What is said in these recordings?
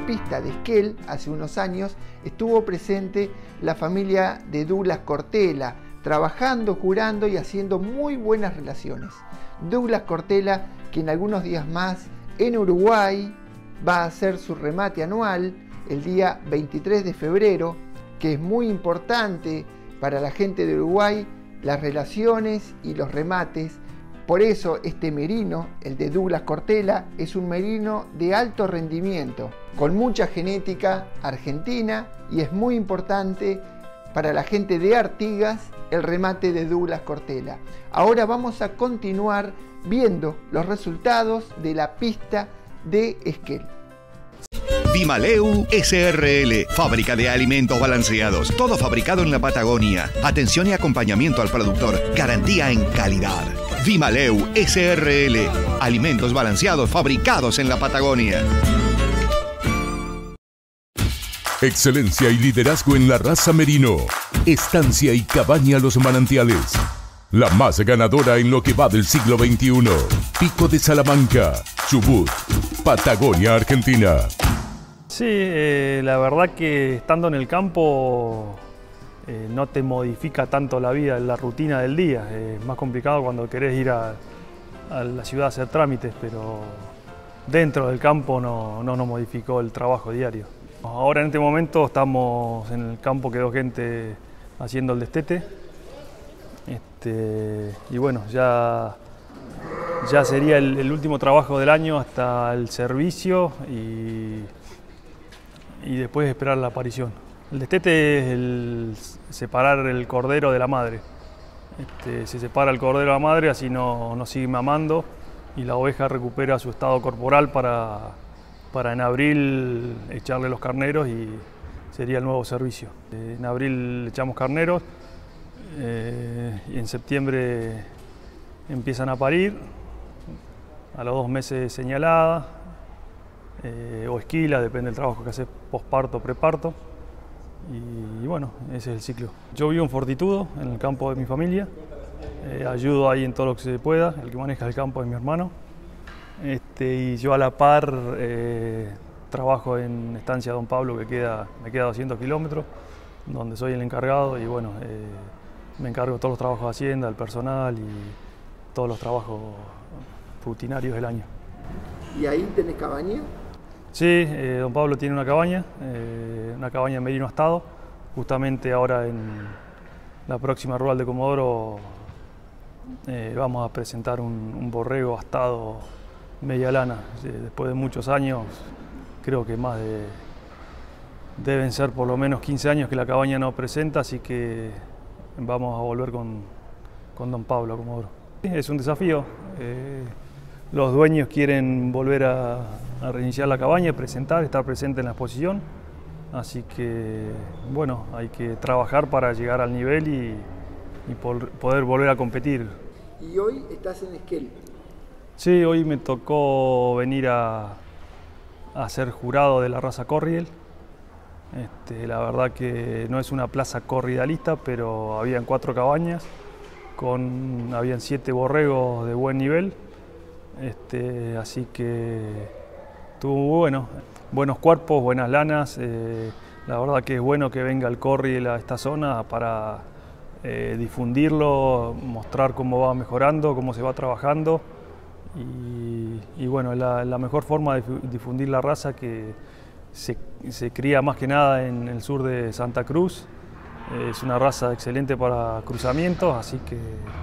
pista de Esquel, hace unos años, estuvo presente la familia de Douglas Cortella, trabajando, jurando y haciendo muy buenas relaciones. Douglas Cortella, que en algunos días más en Uruguay va a hacer su remate anual el día 23 de febrero, que es muy importante para la gente de Uruguay, las relaciones y los remates. Por eso este merino, el de Douglas Cortella, es un merino de alto rendimiento, con mucha genética argentina, y es muy importante para la gente de Artigas el remate de Douglas Cortella. Ahora vamos a continuar viendo los resultados de la pista de Esquel. Vimaleu SRL, fábrica de alimentos balanceados, todo fabricado en la Patagonia. Atención y acompañamiento al productor, garantía en calidad. Vimaleu SRL, alimentos balanceados fabricados en la Patagonia. Excelencia y liderazgo en la raza merino. Estancia y Cabaña Los Manantiales. La más ganadora en lo que va del siglo XXI. Pico de Salamanca, Chubut, Patagonia, Argentina. Sí, la verdad que estando en el campo no te modifica tanto la vida, la rutina del día. Es más complicado cuando querés ir a la ciudad a hacer trámites, pero dentro del campo no nos modificó el trabajo diario. Ahora en este momento estamos en el campo, quedó gente haciendo el destete. Y bueno, ya sería el último trabajo del año hasta el servicio y después esperar la aparición. El destete es el separar el cordero de la madre. Se separa el cordero de la madre, así no sigue mamando y la oveja recupera su estado corporal para en abril echarle los carneros y sería el nuevo servicio. En abril echamos carneros y en septiembre empiezan a parir, a los 2 meses señalada o esquila, depende del trabajo que haces, posparto o preparto. Y bueno, ese es el ciclo. Yo vivo en Fortitudo, en el campo de mi familia. Ayudo ahí en todo lo que se pueda. El que maneja el campo es mi hermano. Y yo a la par trabajo en Estancia Don Pablo, que me queda 200 kilómetros, donde soy el encargado y bueno, me encargo de todos los trabajos de Hacienda, el personal y todos los trabajos rutinarios del año. ¿Y ahí tenés cabaña? Sí, Don Pablo tiene una cabaña merino astado. Justamente ahora en la próxima rural de Comodoro vamos a presentar un borrego astado media lana. Después de muchos años, creo que deben ser por lo menos 15 años que la cabaña no presenta, así que vamos a volver con Don Pablo a Comodoro. Es un desafío. Los dueños quieren volver a reiniciar la cabaña, estar presente en la exposición. Así que, bueno, hay que trabajar para llegar al nivel y poder volver a competir. ¿Y hoy estás en Esquel? Sí, hoy me tocó venir a ser jurado de la raza Corriel. La verdad que no es una plaza corridalista, pero habían 4 cabañas, habían 7 borregos de buen nivel. Así que tuvo buenos cuerpos, buenas lanas. La verdad que es bueno que venga el Corriel a esta zona para difundirlo, mostrar cómo va mejorando, cómo se va trabajando. Y bueno, la mejor forma de difundir la raza, que se cría más que nada en el sur de Santa Cruz. Es una raza excelente para cruzamientos, así que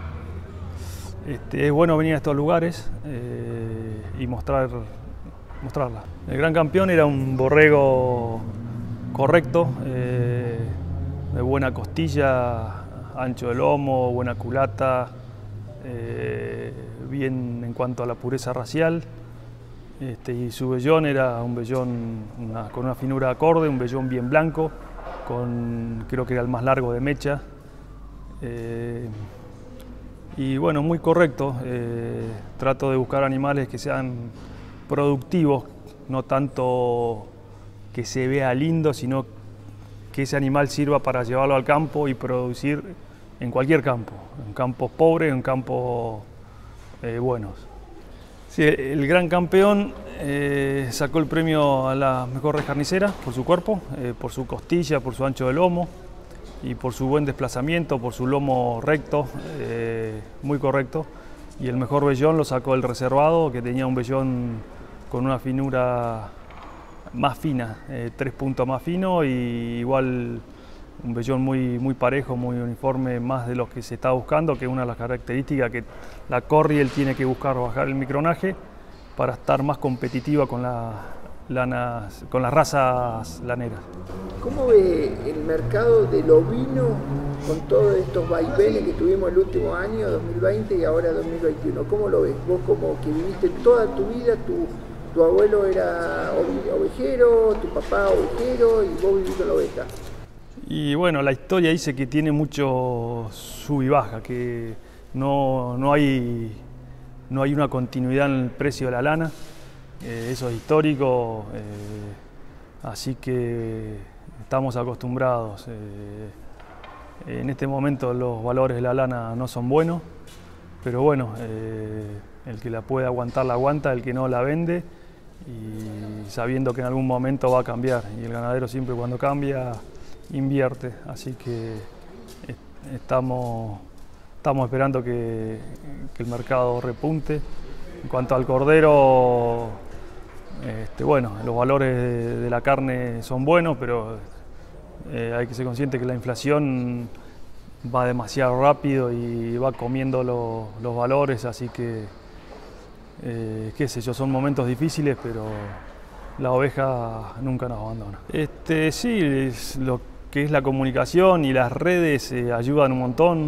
es bueno venir a estos lugares y mostrarla. El gran campeón era un borrego correcto, de buena costilla, ancho de lomo, buena culata, bien en cuanto a la pureza racial. Y su vellón era un vellón con una finura acorde, un vellón bien blanco, creo que era el más largo de mecha. Y bueno, muy correcto. Trato de buscar animales que sean productivos, no tanto que se vea lindo, sino que ese animal sirva para llevarlo al campo y producir en cualquier campo, en campos pobres, en campos buenos. Sí, el gran campeón sacó el premio a la mejor res carnicera por su cuerpo, por su costilla, por su ancho de lomo y por su buen desplazamiento, por su lomo recto, muy correcto. Y el mejor vellón lo sacó el reservado, que tenía un vellón con una finura más fina, 3 puntos más fino, y igual un vellón muy parejo, muy uniforme, más de lo que se está buscando, que es una de las características que la Corriel tiene que buscar, bajar el micronaje para estar más competitiva con las razas laneras. ¿Cómo ve el mercado del ovino con todos estos vaivenes que tuvimos el último año, 2020 y ahora 2021? ¿Cómo lo ves? Vos, como que viviste toda tu vida, tu abuelo era ovejero, tu papá ovejero y vos vivís con la oveja. Y bueno, la historia dice que tiene mucho sub y baja, que no hay una continuidad en el precio de la lana. Eso es histórico, así que estamos acostumbrados. En este momento los valores de la lana no son buenos, pero bueno, el que la puede aguantar la aguanta, el que no la vende, y sabiendo que en algún momento va a cambiar, y el ganadero siempre cuando cambia invierte, así que estamos esperando que el mercado repunte. En cuanto al cordero, bueno, los valores de la carne son buenos, pero hay que ser consciente que la inflación va demasiado rápido y va comiendo los valores, así que, qué sé yo, son momentos difíciles, pero la oveja nunca nos abandona. Sí, lo que es la comunicación y las redes ayudan un montón.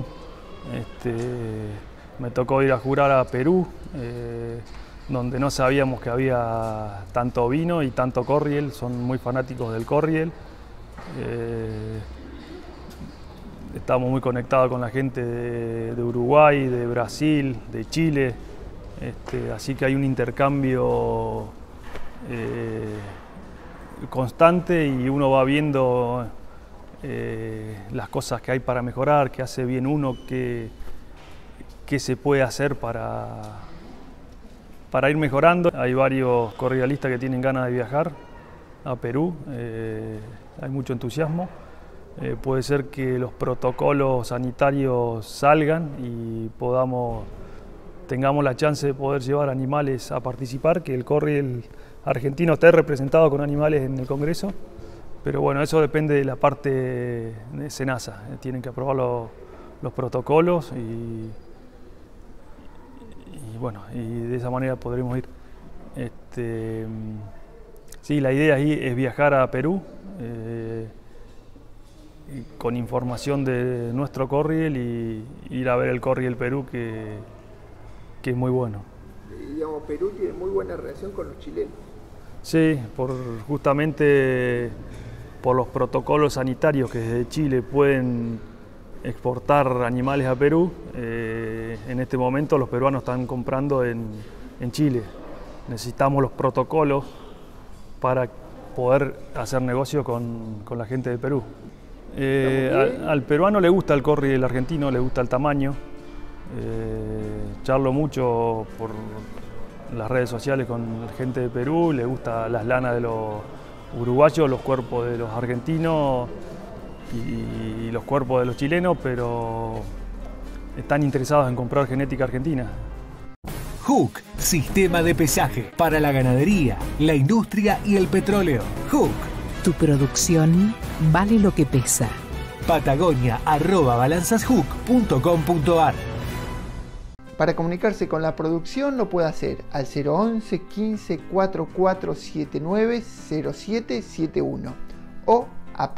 Me tocó ir a jurar a Perú, donde no sabíamos que había tanto ovino y tanto Corriel, son muy fanáticos del Corriel. Estamos muy conectados con la gente de Uruguay, de Brasil, de Chile, así que hay un intercambio constante y uno va viendo las cosas que hay para mejorar, qué hace bien uno, qué se puede hacer para ir mejorando. Hay varios corrialistas que tienen ganas de viajar a Perú, hay mucho entusiasmo. Puede ser que los protocolos sanitarios salgan y tengamos la chance de poder llevar animales a participar, que el Corriel argentino esté representado con animales en el Congreso. Pero bueno, eso depende de la parte de SENASA, tienen que aprobar los protocolos y bueno, y de esa manera podremos ir. Sí, la idea ahí es viajar a Perú con información de nuestro Corriel y ir a ver el Corriel Perú, que es muy bueno. Digamos, Perú tiene muy buena relación con los chilenos. Sí, justamente por los protocolos sanitarios que desde Chile pueden exportar animales a Perú. En este momento los peruanos están comprando en Chile. Necesitamos los protocolos para poder hacer negocio con la gente de Perú. Al peruano le gusta el Corriel argentino, le gusta el tamaño. Charlo mucho por las redes sociales con la gente de Perú, le gustan las lanas de los uruguayos, los cuerpos de los argentinos y los cuerpos de los chilenos, pero están interesados en comprar genética argentina. Hook, sistema de pesaje para la ganadería, la industria y el petróleo. Hook. Tu producción vale lo que pesa. Patagonia@balanzashook.com.ar. Para comunicarse con la producción lo puede hacer al 011 15 4479 0771 o a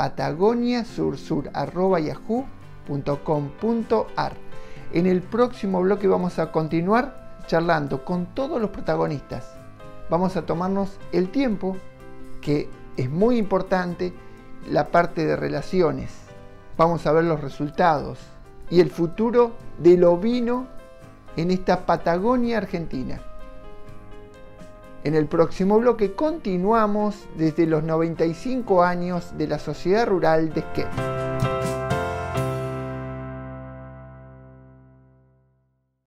patagoniasursur@yahoo.com.ar. En el próximo bloque vamos a continuar charlando con todos los protagonistas. Vamos a tomarnos el tiempo, que es muy importante, la parte de relaciones. Vamos a ver los resultados y el futuro del ovino en esta Patagonia Argentina. En el próximo bloque continuamos desde los 95 años de la Sociedad Rural de Esquel.